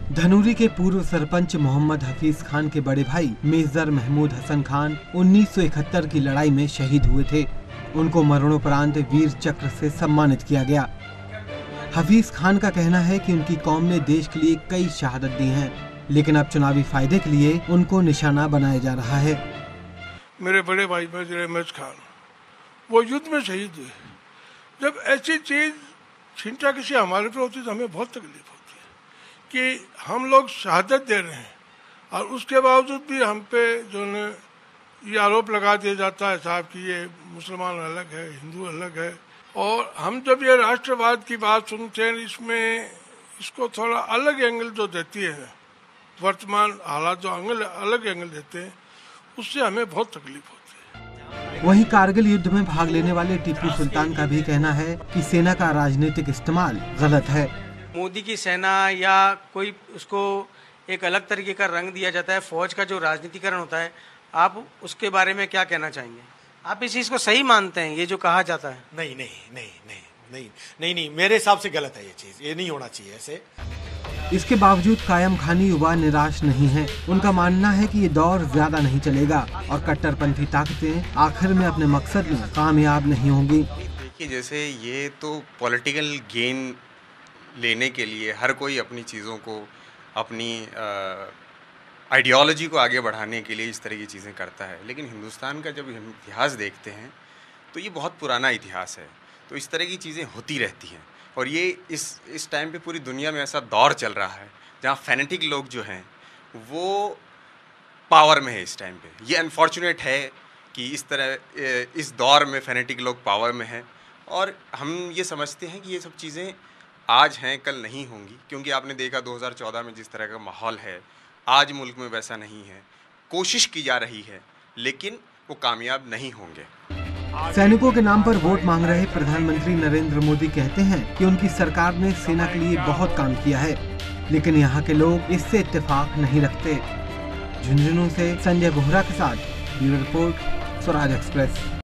धनूरी के पूर्व सरपंच मोहम्मद हफीज खान के बड़े भाई मेजर महमूद हसन खान 1971 की लड़ाई में शहीद हुए थे। उनको मरणोपरांत वीर चक्र से सम्मानित किया गया। हफीज खान का कहना है कि उनकी कौम ने देश के लिए कई शहादत दी हैं, लेकिन अब चुनावी फायदे के लिए उनको निशाना बनाया जा रहा है। मेरे बड़े भाई मेजर अहमद खान वो युद्ध में शहीद हुए। जब ऐसी चीज छिंटा किसी हमारे पे होती तो हमें बहुत तकलीफ होती है कि हम लोग शहादत दे रहे हैं और उसके बावजूद भी हम पे जो है ये आरोप लगा दिया जाता है साहब कि ये मुसलमान अलग है, हिंदू अलग है। और हम जब ये राष्ट्रवाद की बात सुनते हैं, इसमें इसको थोड़ा अलग एंगल जो देती है, वर्तमान हालात जो अलग एंगल देते हैं, उससे हमें बहुत तकलीफ होती है। वहीं कारगिल युद्ध में भाग लेने वाले टीपू सुल्तान का भी कहना है कि सेना का राजनीतिक इस्तेमाल गलत है। मोदी की सेना या कोई उसको एक अलग तरीके का रंग दिया जाता है, फौज का जो राजनीतिकरण होता है, आप उसके बारे में क्या कहना चाहेंगे? आप इस चीज को सही मानते हैं, ये जो कहा जाता है? नहीं, मेरे हिसाब से गलत है ये चीज, ये नहीं होना चाहिए ऐसे। इसके बावजूद कायम खानी युवा निराश नहीं है। उनका मानना है कि ये दौर ज्यादा नहीं चलेगा और कट्टरपंथी ताकतें आखिर में अपने मकसद में कामयाब नहीं होंगी। देखिए, जैसे ये तो पॉलिटिकल गेन लेने के लिए हर कोई अपनी चीज़ों को, अपनी आइडियोलॉजी को आगे बढ़ाने के लिए इस तरह की चीज़ें करता है। लेकिन हिंदुस्तान का जब हम इतिहास देखते हैं तो ये बहुत पुराना इतिहास है, तो इस तरह की चीज़ें होती रहती हैं। और ये इस टाइम पे पूरी दुनिया में ऐसा दौर चल रहा है जहाँ फैनेटिक लोग जो हैं वो पावर में है इस टाइम पे। ये अनफॉर्चुनेट है कि इस दौर में फैनेटिक लोग पावर में हैं, और हम ये समझते हैं कि ये सब चीज़ें आज हैं, कल नहीं होंगी। क्योंकि आपने देखा 2014 में जिस तरह का माहौल है, आज मुल्क में वैसा नहीं है। कोशिश की जा रही है लेकिन वो कामयाब नहीं होंगे। सैनिकों के नाम पर वोट मांग रहे प्रधानमंत्री नरेंद्र मोदी कहते हैं कि उनकी सरकार ने सेना के लिए बहुत काम किया है, लेकिन यहाँ के लोग इससे इत्तेफाक नहीं रखते। झुंझुनू से संजय बोहरा के साथ ब्यूरो रिपोर्ट, स्वराज एक्सप्रेस।